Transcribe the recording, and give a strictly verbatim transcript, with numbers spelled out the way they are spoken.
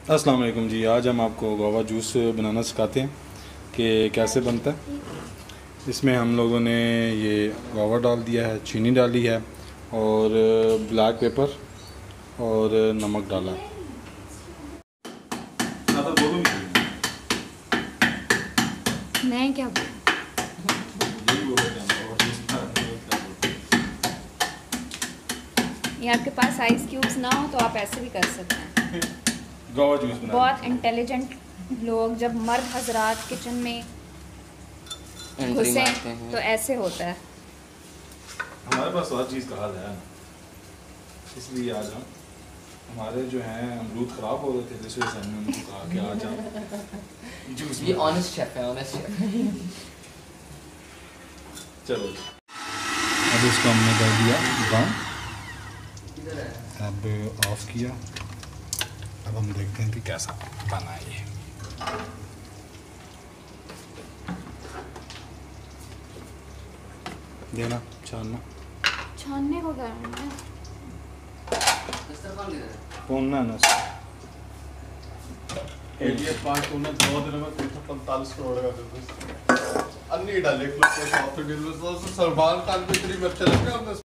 अस्सलाम वालेकुम जी। आज हम आपको गुआवा जूस बनाना सिखाते हैं कि कैसे बनता है। इसमें हम लोगों ने ये गुआवा डाल दिया है, चीनी डाली है और ब्लैक पेपर और नमक डाला है। मैं क्या बोलूं? ये आपके पास आइस क्यूब्स ना हो तो आप ऐसे भी कर सकते हैं। गुआवा जूस बनाना बहुत इंटेलिजेंट लोग जब मर्द हजरात किचन में घुसे तो ऐसे होता है। हमारे पास हर चीज़ का हल है, इसलिए आज हम हमारे जो हैं अमरूद ख़राब हो रहे थे, जिस वजह से हमने उनको कहा कि आज हम जूस। ये ऑनेस्ट शेफ है, ऑनेस्ट शेफ। चलो अब इसको हमने कर दिया बंद, अब ऑफ किया। अब हम देखते हैं कि कैसा बना है ये। देना छानना छानने को करना है, कौन ना पाँच दो दिनों में पैंतालीस करोड़ का अन्नी डाले सलमान खान को इतनी मिर्च लगे